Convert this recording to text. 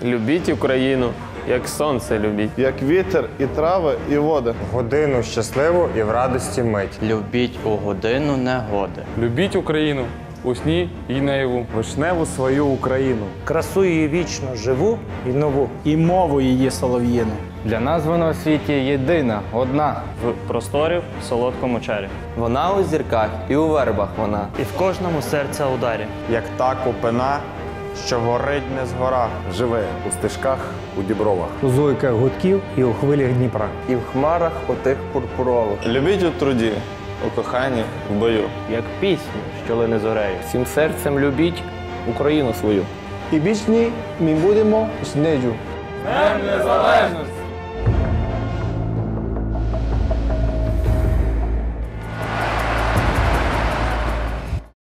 Любіть Україну, як сонце любіть. Як вітер і трави, і вода. Годину щасливу і в радості мить. Любіть у годину негоди. Любіть Україну у сні і наяву. Вишневу свою Україну. Красу її вічно живу і нову. І мову її солов'їну. Для нас вона у світі єдина, одна. В просторі в солодкому чарі. Вона у зірках і у вербах вона. І в кожному серця ударі. Як та купина, що горить не згора. Живе у стежках, у дібровах. У зойках гудків і у хвилях Дніпра. І в хмарах отих пурпурових. Любіть у труді, у коханні, в бою. Як пісню, що лине зорею. Всім серцем любіть Україну свою. І вічні ми будемо з нею. Днем Незалежності!